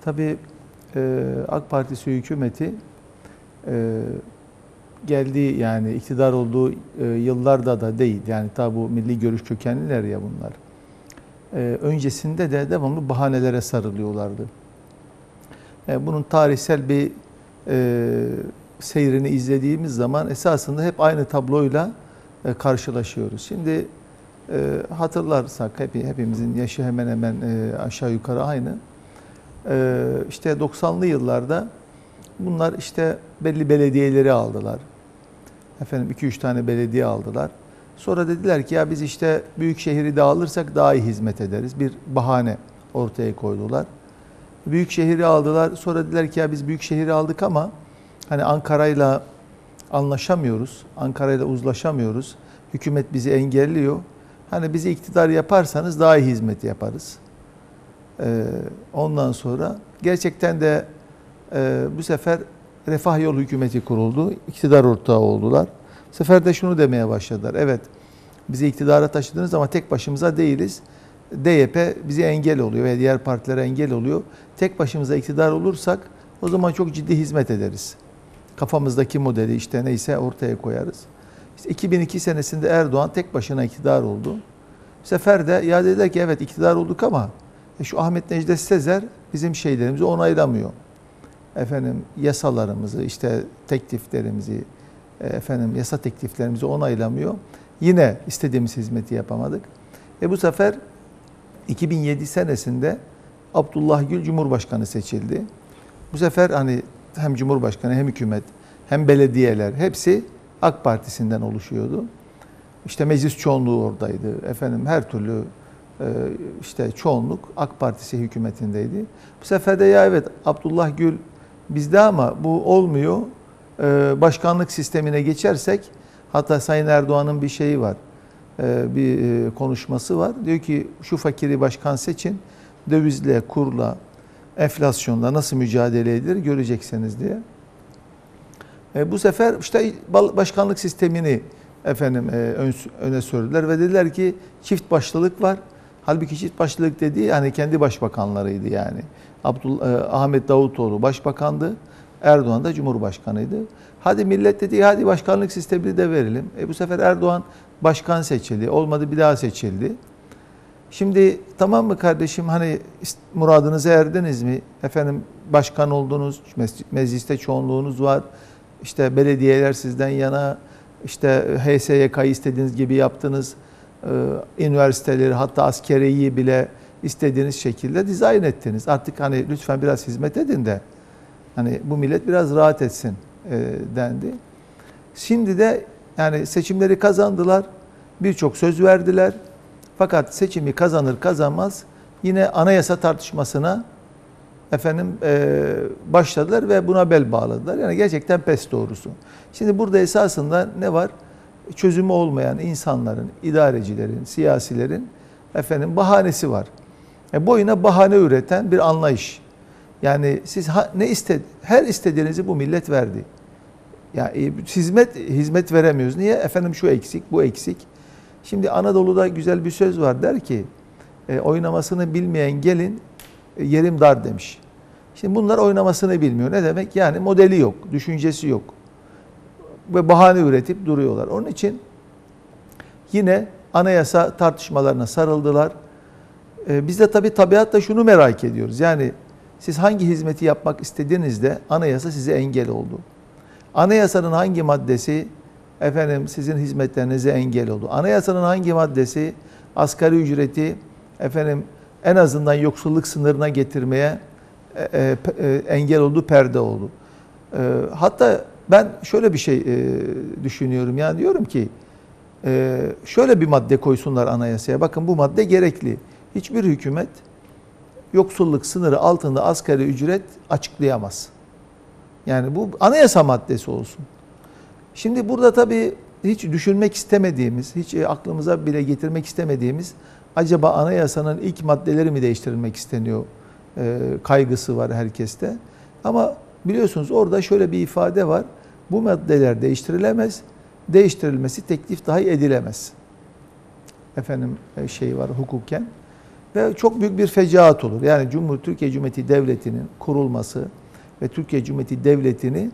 Tabii AK Partisi hükümeti geldiği yani iktidar olduğu yıllarda da değil. Yani tabi bu milli görüş kökenliler ya bunlar. Öncesinde de devamlı bahanelere sarılıyorlardı. Bunun tarihsel bir seyrini izlediğimiz zaman esasında hep aynı tabloyla karşılaşıyoruz. Şimdi hatırlarsak hepimizin yaşı hemen hemen aşağı yukarı aynı. İşte 90'lı yıllarda bunlar işte belli belediyeleri aldılar. Efendim 2-3 tane belediye aldılar. Sonra dediler ki ya biz işte büyük şehri de alırsak daha iyi hizmet ederiz. Bir bahane ortaya koydular. Büyük şehri aldılar. Sonra dediler ki ya biz büyük şehri aldık ama hani Ankara'yla anlaşamıyoruz. Ankara'yla uzlaşamıyoruz. Hükümet bizi engelliyor. Hani bizi iktidar yaparsanız daha iyi hizmet yaparız. Ondan sonra gerçekten de bu sefer Refah Yol Hükümeti kuruldu. İktidar ortağı oldular. Bu sefer de şunu demeye başladılar. Evet bizi iktidara taşıdınız ama tek başımıza değiliz. DYP bize engel oluyor ve diğer partilere engel oluyor. Tek başımıza iktidar olursak o zaman çok ciddi hizmet ederiz. Kafamızdaki modeli işte neyse ortaya koyarız. İşte 2002 senesinde Erdoğan tek başına iktidar oldu. Bu sefer de ya dediler ki evet iktidar olduk ama şu Ahmet Necdet Sezer bizim şeylerimizi onaylamıyor. Efendim yasalarımızı işte tekliflerimizi yasa tekliflerimizi onaylamıyor. Yine istediğimiz hizmeti yapamadık. Bu sefer 2007 senesinde Abdullah Gül Cumhurbaşkanı seçildi. Bu sefer hani hem Cumhurbaşkanı hem hükümet hem belediyeler hepsi AK Partisi'nden oluşuyordu. İşte meclis çoğunluğu oradaydı. Her türlü işte çoğunluk AK Partisi hükümetindeydi. Bu sefer de ya evet Abdullah Gül bizde ama bu olmuyor. Başkanlık sistemine geçersek hatta Sayın Erdoğan'ın bir şeyi var. Bir konuşması var. Diyor ki şu fakiri başkan seçin. Dövizle, kurla, enflasyonla nasıl mücadele edilir göreceksiniz diye. Bu sefer işte başkanlık sistemini öne sürdüler ve dediler ki çift başlılık var. Halbuki çift başlılık dediği yani kendi başbakanlarıydı yani. Ahmet Davutoğlu başbakandı. Erdoğan da cumhurbaşkanıydı. Hadi millet dedi hadi başkanlık sistemini de verelim. Bu sefer Erdoğan başkan seçildi. Olmadı bir daha seçildi. Şimdi tamam mı kardeşim hani muradınıza erdiniz mi? Başkan oldunuz, mecliste çoğunluğunuz var. İşte belediyeler sizden yana, işte HSYK'yı istediğiniz gibi yaptınız. Üniversiteleri hatta askeriyi bile istediğiniz şekilde dizayn ettiniz. Artık hani lütfen biraz hizmet edin de hani bu millet biraz rahat etsin dendi. Şimdi de yani seçimleri kazandılar. Birçok söz verdiler. Fakat seçimi kazanır kazanmaz yine anayasa tartışmasına başladılar ve buna bel bağladılar. Yani gerçekten pes doğrusu. Şimdi burada esasında ne var? Çözümü olmayan insanların, idarecilerin, siyasilerin bahanesi var. Boyuna bahane üreten bir anlayış. Yani siz her istediğinizi bu millet verdi. Yani hizmet veremiyoruz. Niye? Şu eksik, bu eksik. Şimdi Anadolu'da güzel bir söz var der ki oynamasını bilmeyen gelin yerim dar demiş. Şimdi bunlar oynamasını bilmiyor. Ne demek? Yani modeli yok, düşüncesi yok. Ve bahane üretip duruyorlar. Onun için yine anayasa tartışmalarına sarıldılar. Biz de tabii tabiatla şunu merak ediyoruz. Yani siz hangi hizmeti yapmak istediğinizde anayasa size engel oldu. Anayasanın hangi maddesi sizin hizmetlerinize engel oldu? Anayasanın hangi maddesi asgari ücreti en azından yoksulluk sınırına getirmeye engel oldu, perde oldu. Hatta ben şöyle bir şey düşünüyorum. Yani diyorum ki şöyle bir madde koysunlar anayasaya. Bakın bu madde gerekli. Hiçbir hükümet yoksulluk sınırı altında asgari ücret açıklayamaz. Yani bu anayasa maddesi olsun. Şimdi burada tabii hiç düşünmek istemediğimiz, hiç aklımıza bile getirmek istemediğimiz acaba anayasanın ilk maddeleri mi değiştirilmek isteniyor kaygısı var herkeste. Ama biliyorsunuz orada şöyle bir ifade var. Bu maddeler değiştirilemez, değiştirilmesi teklif dahi edilemez. Var hukuken. Ve çok büyük bir fecaat olur. Yani Türkiye Cumhuriyeti Devleti'nin kurulması ve Türkiye Cumhuriyeti Devleti'ni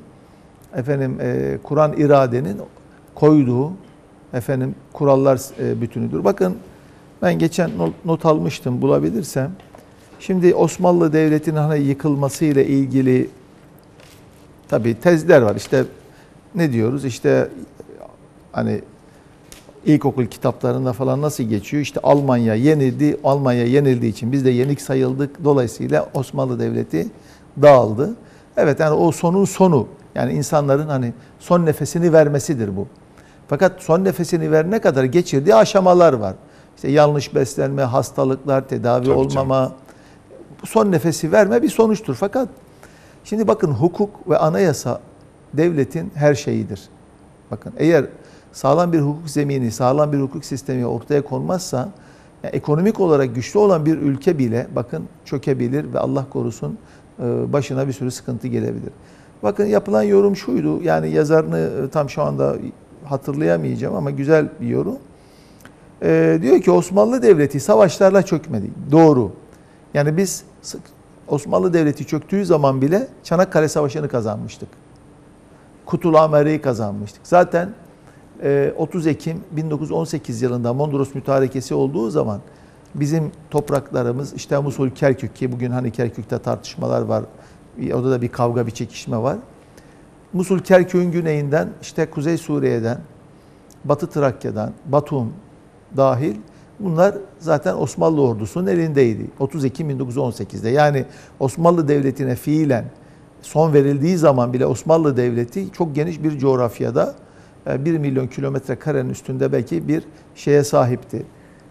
kuran iradenin koyduğu kurallar bütünüdür. Bakın ben geçen not almıştım, bulabilirsem. Şimdi Osmanlı Devleti'nin hani yıkılması ile ilgili tabii tezler var. İşte ne diyoruz? İşte hani ilkokul kitaplarında falan nasıl geçiyor? İşte Almanya yenildi. Almanya yenildiği için biz de yenik sayıldık. Dolayısıyla Osmanlı Devleti dağıldı. Evet, yani o sonun sonu. Yani insanların hani son nefesini vermesidir bu. Fakat son nefesini verene kadar geçirdiği aşamalar var. İşte yanlış beslenme, hastalıklar, tedavi Tabii olmama. canım. Bu son nefesi verme bir sonuçtur. Fakat şimdi bakın, hukuk ve anayasa devletin her şeyidir. Bakın, eğer sağlam bir hukuk zemini, sağlam bir hukuk sistemi ortaya konmazsa, yani ekonomik olarak güçlü olan bir ülke bile bakın çökebilir ve Allah korusun başına bir sürü sıkıntı gelebilir. Bakın, yapılan yorum şuydu, yani yazarını tam şu anda hatırlayamayacağım ama güzel bir yorum. Diyor ki Osmanlı Devleti savaşlarla çökmedi. Doğru. Yani biz Osmanlı Devleti çöktüğü zaman bile Çanakkale Savaşı'nı kazanmıştık. Kutulamere'yi kazanmıştık. Zaten 30 Ekim 1918 yılında Mondros Mütarekesi olduğu zaman bizim topraklarımız, işte Musul, Kerkük, ki bugün hani Kerkük'te tartışmalar var. Orada da bir kavga, bir çekişme var. Musul, Kerkük'ün güneyinden, işte Kuzey Suriye'den, Batı Trakya'dan, Batum dahil, bunlar zaten Osmanlı ordusunun elindeydi. 30 Ekim 1918'de. Yani Osmanlı Devleti'ne fiilen son verildiği zaman bile Osmanlı Devleti çok geniş bir coğrafyada 1 milyon kilometre karenin üstünde belki bir şeye sahipti.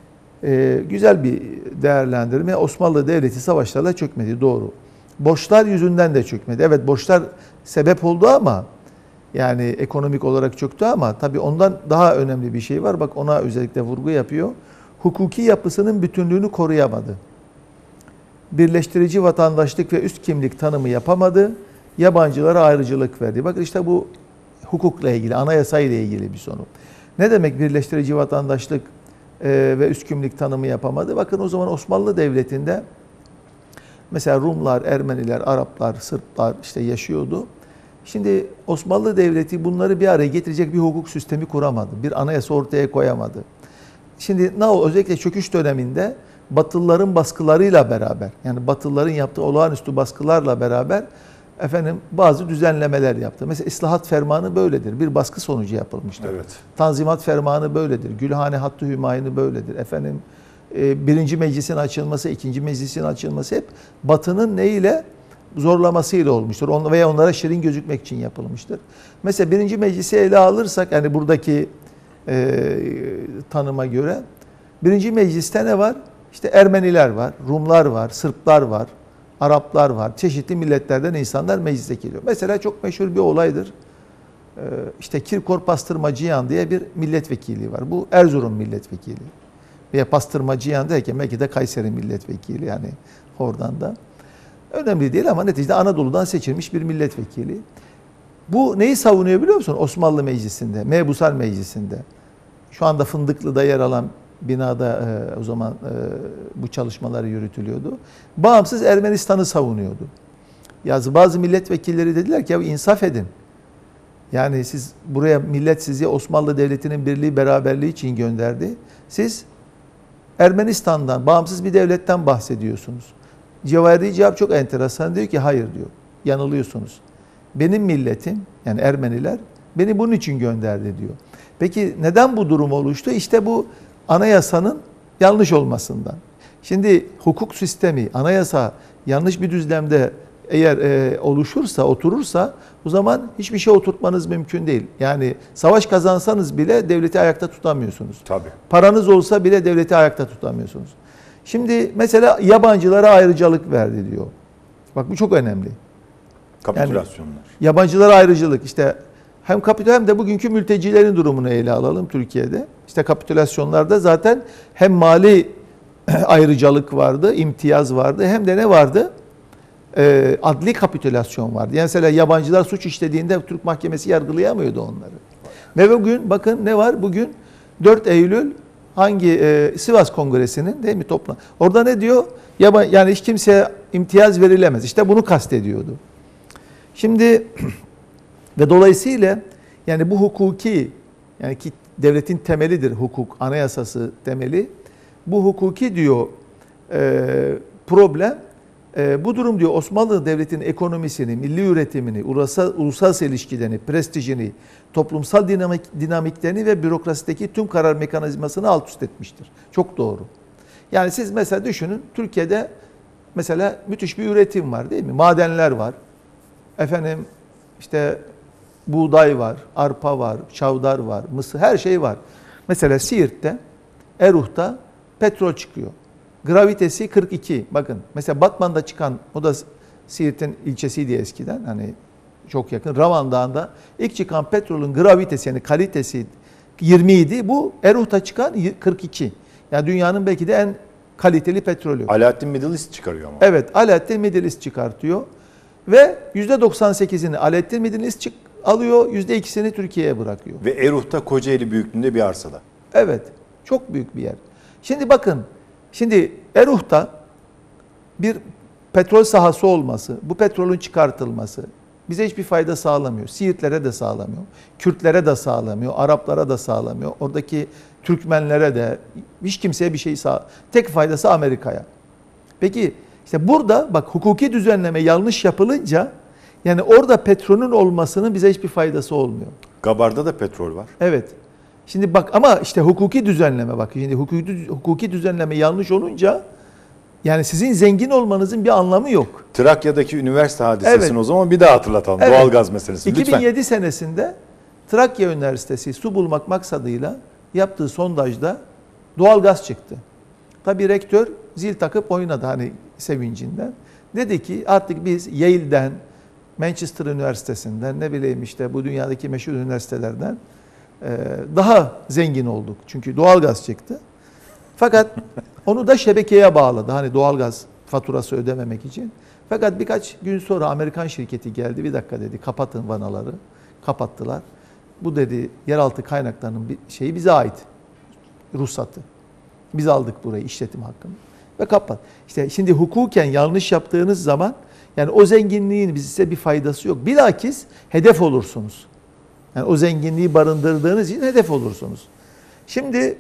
Güzel bir değerlendirme. Osmanlı Devleti savaşlarla çökmedi, doğru. Borçlar yüzünden de çökmedi. Evet, borçlar sebep oldu ama yani ekonomik olarak çöktü ama tabii ondan daha önemli bir şey var. Bak, ona özellikle vurgu yapıyor. Hukuki yapısının bütünlüğünü koruyamadı. Birleştirici vatandaşlık ve üst kimlik tanımı yapamadı. Yabancılara ayrıcalık verdi. Bakın, işte bu hukukla ilgili, anayasa ile ilgili bir sorun. Ne demek birleştirici vatandaşlık ve üst kimlik tanımı yapamadı? Bakın, o zaman Osmanlı Devleti'nde mesela Rumlar, Ermeniler, Araplar, Sırplar işte yaşıyordu. Şimdi Osmanlı Devleti bunları bir araya getirecek bir hukuk sistemi kuramadı. Bir anayasa ortaya koyamadı. Şimdi özellikle çöküş döneminde Batılıların baskılarıyla beraber, yani Batılıların yaptığı olağanüstü baskılarla beraber bazı düzenlemeler yaptı. Mesela İslahat Fermanı böyledir. Bir baskı sonucu yapılmıştır. Evet. Tanzimat Fermanı böyledir. Gülhane Hattı Hümayunu böyledir. Birinci meclisin açılması, ikinci meclisin açılması hep Batı'nın neyle? Zorlamasıyla olmuştur. Veya onlara şirin gözükmek için yapılmıştır. Mesela birinci meclisi ele alırsak, yani buradaki tanıma göre birinci mecliste ne var? İşte Ermeniler var, Rumlar var, Sırplar var, Araplar var. Çeşitli milletlerden insanlar meclise geliyor. Mesela çok meşhur bir olaydır. İşte Kirkor Pastırmacıyan diye bir milletvekili var. Bu Erzurum milletvekili. Veya Pastırmacıyan derken belki de Kayseri milletvekili, yani oradan da. Önemli değil ama neticede Anadolu'dan seçilmiş bir milletvekili. Bu neyi savunuyor biliyor musun? Osmanlı Meclisi'nde, Mebusar Meclisi'nde. Şu anda Fındıklı'da yer alan binada o zaman bu çalışmalar yürütülüyordu. Bağımsız Ermenistan'ı savunuyordu. Bazı milletvekilleri dediler ki ya insaf edin. Yani siz buraya, millet sizi Osmanlı Devleti'nin birliği, beraberliği için gönderdi. Siz Ermenistan'dan, bağımsız bir devletten bahsediyorsunuz. Cevahiri cevap çok enteresan. Diyor ki hayır diyor. Yanılıyorsunuz. Benim milletim, yani Ermeniler beni bunun için gönderdi diyor. Peki neden bu durum oluştu? İşte bu anayasanın yanlış olmasından. Şimdi hukuk sistemi, anayasa yanlış bir düzlemde eğer oluşursa, oturursa, o zaman hiçbir şey oturtmanız mümkün değil. Yani savaş kazansanız bile devleti ayakta tutamıyorsunuz. Tabii. Paranız olsa bile devleti ayakta tutamıyorsunuz. Şimdi mesela yabancılara ayrıcalık verdi diyor. Bak, bu çok önemli. Kapitülasyonlar. Yani yabancılara ayrıcalık, işte hem kapitülasyon hem de bugünkü mültecilerin durumunu ele alalım Türkiye'de. İşte kapitülasyonlarda zaten hem mali ayrıcalık vardı, imtiyaz vardı, hem de ne vardı? Adli kapitülasyon vardı. Yani mesela yabancılar suç işlediğinde Türk mahkemesi yargılayamıyordu onları. Ve bugün bakın ne var? Bugün 4 Eylül hangi Sivas Kongresi'nin değil mi toplan. Orada ne diyor? Yani hiç kimseye imtiyaz verilemez. İşte bunu kastediyordu. Şimdi ve dolayısıyla yani bu hukuki yani ki devletin temelidir hukuk, anayasası temeli. Bu hukuki diyor problem. Bu durum diyor Osmanlı Devleti'nin ekonomisini, milli üretimini, uluslararası ilişkilerini, prestijini, toplumsal dinamiklerini ve bürokrasideki tüm karar mekanizmasını alt üst etmiştir. Çok doğru. Yani siz mesela düşünün Türkiye'de mesela müthiş bir üretim var değil mi? Madenler var. Efendim işte buğday var, arpa var, çavdar var, mısır her şey var. Mesela Siirt'te, Eruh'ta petrol çıkıyor. Gravitesi 42. Bakın mesela Batman'da çıkan, o da Siirt'in ilçesiydi eskiden. Hani çok yakın. Ravan Dağı'nda ilk çıkan petrolün gravitesi yani kalitesi 20 idi. Bu Eruh'ta çıkan 42. Yani dünyanın belki de en kaliteli petrolü. Alaaddin Middle East çıkarıyor ama. Evet, Alaaddin Middle East çıkartıyor. Ve %98'ini Alaaddin Middle East alıyor, %2'sini Türkiye'ye bırakıyor. Ve Eruh'ta Kocaeli büyüklüğünde bir arsada. Evet, çok büyük bir yer. Şimdi bakın, şimdi Eruh'ta bir petrol sahası olması, bu petrolün çıkartılması bize hiçbir fayda sağlamıyor. Siirtlere de sağlamıyor, Kürtlere de sağlamıyor, Araplara da sağlamıyor. Oradaki Türkmenlere de hiç kimseye bir şey sağlamıyor. Tek faydası Amerika'ya. Peki işte burada bak hukuki düzenleme yanlış yapılınca yani orada petrolün olmasının bize hiçbir faydası olmuyor. Gabar'da da petrol var. Evet. Şimdi bak ama işte hukuki düzenleme bak. Şimdi hukuki düzenleme yanlış olunca yani sizin zengin olmanızın bir anlamı yok. Trakya'daki üniversite hadisesini Evet. o zaman bir daha hatırlatalım. Evet. Doğalgaz meselesi. 2007 lütfen. senesinde Trakya Üniversitesi su bulmak maksadıyla yaptığı sondajda doğalgaz çıktı. Tabii rektör zil takıp oynadı hani sevincinden. Dedi ki artık biz Yale'den, Manchester Üniversitesi'nden ne bileyim işte bu dünyadaki meşhur üniversitelerden daha zengin olduk. Çünkü doğalgaz çıktı. Fakat onu da şebekeye bağladı. Hani doğalgaz faturası ödememek için. Fakat birkaç gün sonra Amerikan şirketi geldi. Bir dakika dedi kapatın vanaları. Kapattılar. Bu dedi yeraltı kaynaklarının bir şeyi bize ait. Ruhsatı. Biz aldık burayı işletim hakkını. Ve kapat. İşte şimdi hukuken yanlış yaptığınız zaman yani o zenginliğin size bir faydası yok. Bilakis hedef olursunuz. Yani o zenginliği barındırdığınız için hedef olursunuz. Şimdi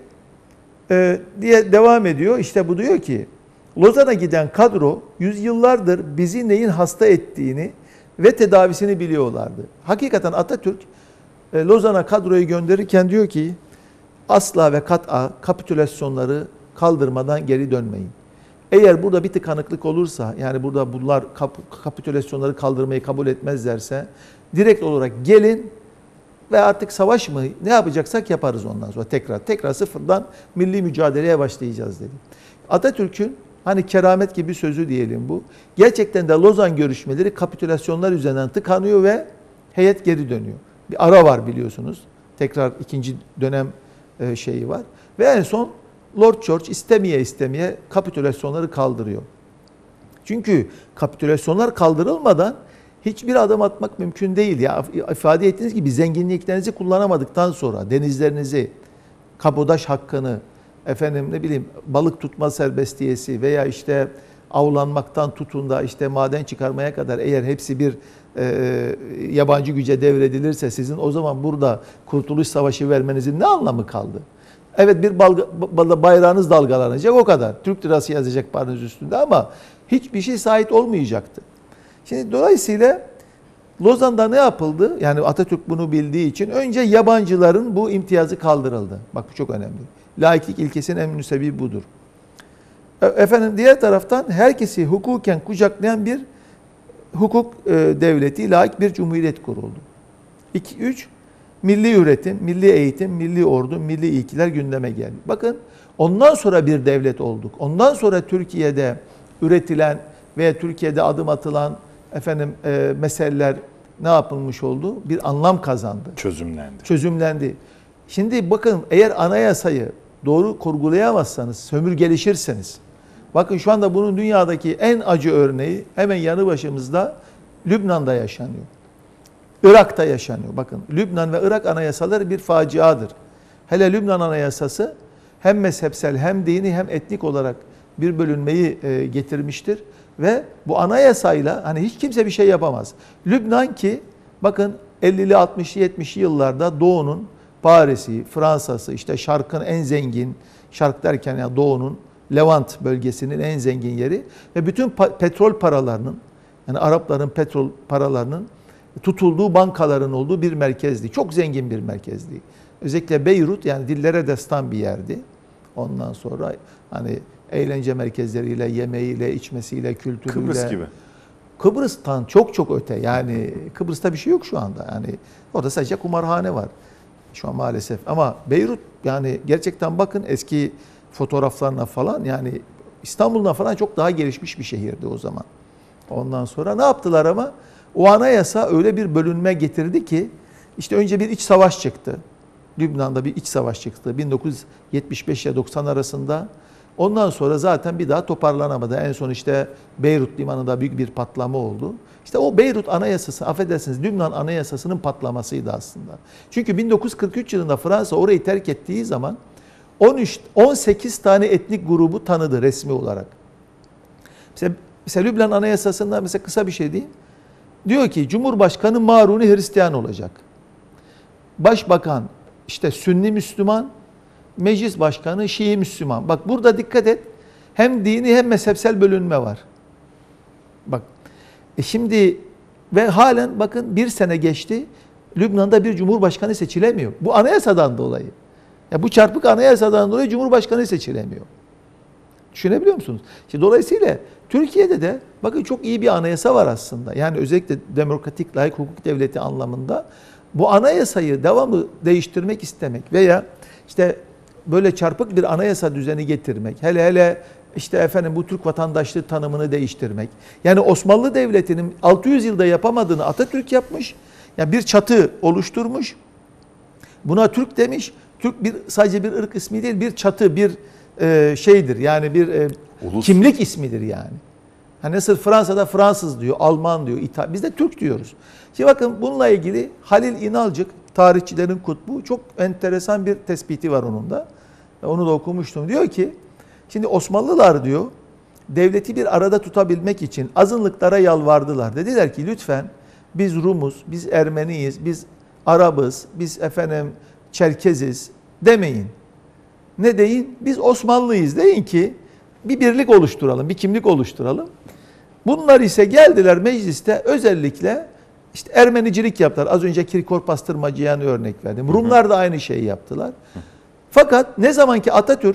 diye devam ediyor. İşte bu diyor ki Lozan'a giden kadro yüzyıllardır bizi neyin hasta ettiğini ve tedavisini biliyorlardı. Hakikaten Atatürk Lozan'a kadroyu gönderirken diyor ki asla ve kat'a kapitülasyonları kaldırmadan geri dönmeyin. Eğer burada bir tıkanıklık olursa yani burada bunlar kapitülasyonları kaldırmayı kabul etmezlerse direkt olarak gelin ve artık savaş mı ne yapacaksak yaparız ondan sonra tekrar sıfırdan milli mücadeleye başlayacağız dedi. Atatürk'ün hani keramet gibi sözü diyelim bu. Gerçekten de Lozan görüşmeleri kapitülasyonlar üzerinden tıkanıyor ve heyet geri dönüyor. Bir ara var biliyorsunuz. Tekrar ikinci dönem şeyi var. Ve en son Lord George istemeye kapitülasyonları kaldırıyor. Çünkü kapitülasyonlar kaldırılmadan hiçbir adım atmak mümkün değil. Ya ifade ettiğiniz gibi zenginliklerinizi kullanamadıktan sonra denizlerinizi, kabodaj hakkını, efendim ne bileyim balık tutma serbestiyesi veya işte avlanmaktan tutun da işte maden çıkarmaya kadar eğer hepsi bir yabancı güce devredilirse sizin o zaman burada Kurtuluş Savaşı vermenizin ne anlamı kaldı? Evet bir bayrağınız dalgalanacak o kadar. Türk lirası yazacak paranız üstünde ama hiçbir şey sahip olmayacaktı. Şimdi dolayısıyla Lozan'da ne yapıldı? Yani Atatürk bunu bildiği için önce yabancıların bu imtiyazı kaldırıldı. Bak bu çok önemli. Laiklik ilkesinin en müsebbibi budur. Efendim diğer taraftan herkesi hukuken kucaklayan bir hukuk devleti, laik bir cumhuriyet kuruldu. 3. Milli üretim, milli eğitim, milli ordu, milli ilkeler gündeme geldi. Bakın ondan sonra bir devlet olduk. Ondan sonra Türkiye'de üretilen veya Türkiye'de adım atılan meseleler ne yapılmış oldu? Bir anlam kazandı. Çözümlendi. Şimdi bakın eğer anayasayı doğru kurgulayamazsanız, sömürgeleşirseniz, bakın şu anda bunun dünyadaki en acı örneği hemen yanı başımızda Lübnan'da yaşanıyor. Irak'ta yaşanıyor. Bakın Lübnan ve Irak anayasaları bir faciadır. Hele Lübnan anayasası hem mezhepsel hem dini hem etnik olarak bir bölünmeyi getirmiştir. Ve bu anayasayla hani hiç kimse bir şey yapamaz. Lübnan ki bakın 50'li 60'lı 70'li yıllarda Doğu'nun Paris'i, Fransa'sı, işte Şark'ın en zengin, Şark derken yani Doğu'nun Levant bölgesinin en zengin yeri ve bütün petrol paralarının, yani Arapların petrol paralarının tutulduğu bankaların olduğu bir merkezdi. Çok zengin bir merkezdi. Özellikle Beyrut yani dillere destan bir yerdi. Ondan sonra hani eğlence merkezleriyle, yemeğiyle, içmesiyle, kültürüyle. Kıbrıs gibi. Kıbrıs'tan çok çok öte. Yani Kıbrıs'ta bir şey yok şu anda. Yani orada sadece kumarhane var. Şu an maalesef. Ama Beyrut yani gerçekten bakın eski fotoğraflarına falan yani İstanbul'dan falan çok daha gelişmiş bir şehirdi o zaman. Ondan sonra ne yaptılar ama? O anayasa öyle bir bölünme getirdi ki işte önce bir iç savaş çıktı. Lübnan'da bir iç savaş çıktı 1975 ile 90 arasında. Ondan sonra zaten bir daha toparlanamadı. En son işte Beyrut limanında büyük bir patlama oldu. İşte o Beyrut Anayasası, affedersiniz Lübnan Anayasası'nın patlamasıydı aslında. Çünkü 1943 yılında Fransa orayı terk ettiği zaman 18 tane etnik grubu tanıdı resmi olarak. Mesela Lübnan Anayasası'nda mesela kısa bir şey diyeyim. Diyor ki Cumhurbaşkanı Maruni Hristiyan olacak. Başbakan işte Sünni Müslüman, Meclis Başkanı Şii Müslüman. Bak burada dikkat et. Hem dini hem mezhepsel bölünme var. Bak şimdi ve halen bakın bir sene geçti. Lübnan'da bir cumhurbaşkanı seçilemiyor. Bu anayasadan dolayı. Ya bu çarpık anayasadan dolayı cumhurbaşkanı seçilemiyor. Düşünebiliyor musunuz? İşte dolayısıyla Türkiye'de de bakın çok iyi bir anayasa var aslında. Yani özellikle demokratik, layık hukuk devleti anlamında bu anayasayı devamlı değiştirmek istemek veya işte böyle çarpık bir anayasa düzeni getirmek, hele işte efendim bu Türk vatandaşlığı tanımını değiştirmek. Yani Osmanlı Devleti'nin 600 yılda yapamadığını Atatürk yapmış. Yani bir çatı oluşturmuş. Buna Türk demiş. Türk sadece bir ırk ismi değil, bir çatı, bir şeydir. Yani bir kimlik ismidir yani. Hani nasıl Fransa'da Fransız diyor, Alman diyor, biz de Türk diyoruz. Şimdi bakın bununla ilgili Halil İnalcık, tarihçilerin kutbu, çok enteresan bir tespiti var onun da. Onu da okumuştum. Diyor ki, şimdi Osmanlılar diyor, devleti bir arada tutabilmek için azınlıklara yalvardılar. Dediler ki lütfen biz Rumuz, biz Ermeniyiz, biz Arabız, biz efendim Çerkeziz demeyin. Ne deyin? Biz Osmanlıyız deyin ki bir birlik oluşturalım, bir kimlik oluşturalım. Bunlar ise geldiler mecliste özellikle işte Ermenicilik yaptılar. Az önce Kirkor Pastırmacıyan'a örnek verdim. Rumlar da aynı şeyi yaptılar. Fakat ne zamanki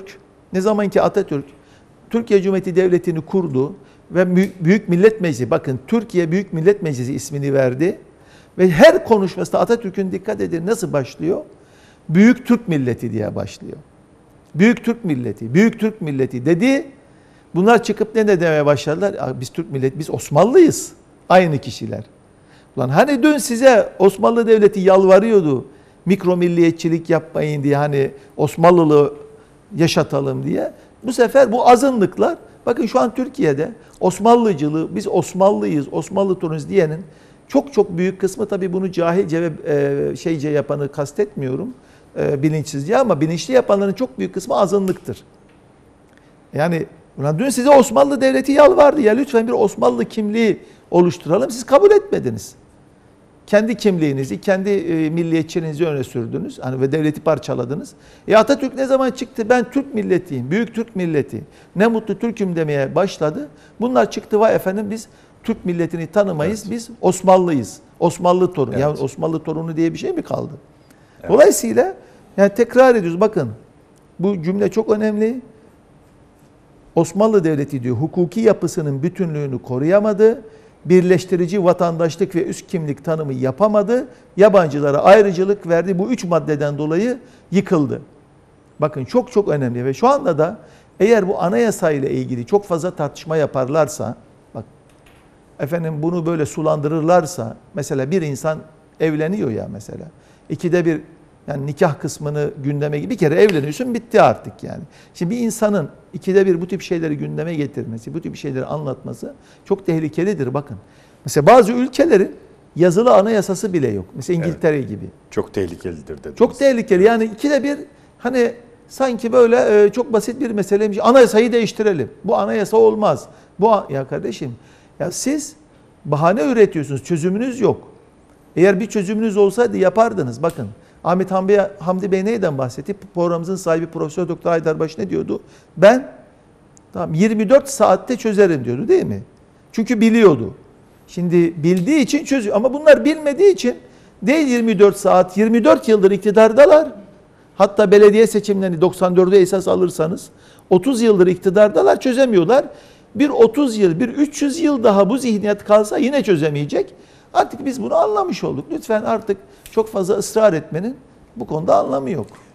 Atatürk Türkiye Cumhuriyeti Devleti'ni kurdu ve Büyük Millet Meclisi, bakın Türkiye Büyük Millet Meclisi ismini verdi ve her konuşmasında Atatürk'ün dikkat edin nasıl başlıyor? Büyük Türk Milleti diye başlıyor. Büyük Türk Milleti, Büyük Türk Milleti dedi. Bunlar çıkıp ne demeye başladılar? Biz Türk milleti, biz Osmanlıyız. Aynı kişiler. Ulan hani dün size Osmanlı Devleti yalvarıyordu. Mikro milliyetçilik yapmayın diye, hani Osmanlılığı yaşatalım diye. Bu sefer bu azınlıklar, bakın şu an Türkiye'de Osmanlıcılığı, biz Osmanlıyız, Osmanlı torunuz diyenin çok çok büyük kısmı, tabii bunu cahilce ve şeyce yapanı kastetmiyorum, bilinçsizce, ama bilinçli yapanların çok büyük kısmı azınlıktır. Yani ulan dün size Osmanlı Devleti yalvardı ya, lütfen bir Osmanlı kimliği oluşturalım. Siz kabul etmediniz. Kendi kimliğinizi, kendi milliyetçiliğinizi öne sürdünüz. Hani ve devleti parçaladınız. Atatürk ne zaman çıktı? Ben Türk milletiyim, büyük Türk milleti. Ne mutlu Türk'üm demeye başladı. Bunlar çıktı, vay efendim biz Türk milletini tanımayız. Evet. Biz Osmanlıyız. Osmanlı torunu. Evet. Yani Osmanlı torunu diye bir şey mi kaldı? Evet. Dolayısıyla yani tekrar ediyoruz. Bakın bu cümle çok önemli. Osmanlı Devleti diyor hukuki yapısının bütünlüğünü koruyamadı. Birleştirici vatandaşlık ve üst kimlik tanımı yapamadı. Yabancılara ayrıcalık verdi. Bu 3 maddeden dolayı yıkıldı. Bakın çok çok önemli ve şu anda da eğer bu anayasa ile ilgili çok fazla tartışma yaparlarsa, bak efendim bunu böyle sulandırırlarsa, mesela bir insan evleniyor ya mesela, 2'de 1 yani nikah kısmını gündeme, bir kere evleniyorsun bitti artık yani. Şimdi bir insanın 2'de 1 bu tip şeyleri gündeme getirmesi, bu tip şeyleri anlatması çok tehlikelidir bakın. Mesela bazı ülkelerin yazılı anayasası bile yok. Mesela İngiltere gibi. Çok tehlikelidir dediniz. Çok tehlikeli. Yani 2'de 1 hani sanki böyle çok basit bir meseleymiş. Anayasayı değiştirelim. Bu anayasa olmaz. Ya kardeşim, ya siz bahane üretiyorsunuz. Çözümünüz yok. Eğer bir çözümünüz olsaydı yapardınız. Bakın Ahmet Hamdi Bey neyden bahsetti? Programımızın sahibi Profesör Doktor Haydarbaş ne diyordu? Ben 24 saatte çözerim diyordu, değil mi? Çünkü biliyordu. Şimdi bildiği için çözüyor. Ama bunlar bilmediği için değil 24 saat, 24 yıldır iktidardalar. Hatta belediye seçimlerini 94'ü esas alırsanız 30 yıldır iktidardalar, çözemiyorlar. Bir 30 yıl, bir 300 yıl daha bu zihniyet kalsa yine çözemeyecek. Artık biz bunu anlamış olduk. Lütfen artık çok fazla ısrar etmenin bu konuda anlamı yok.